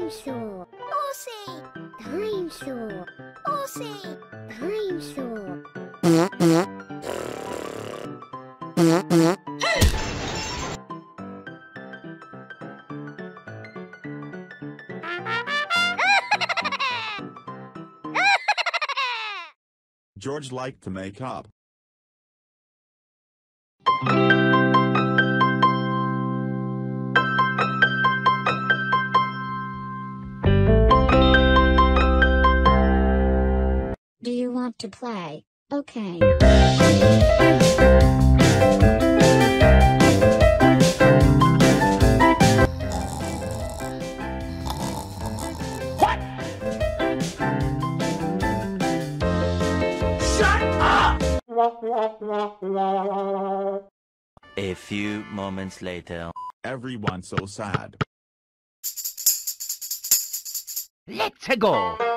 Dinosaur. Horsey. Dinosaur. Horsey. Dinosaur. George liked to make up. Do you want to play? Okay. What? Shut up! A few moments later. Everyone's so sad. Let's go!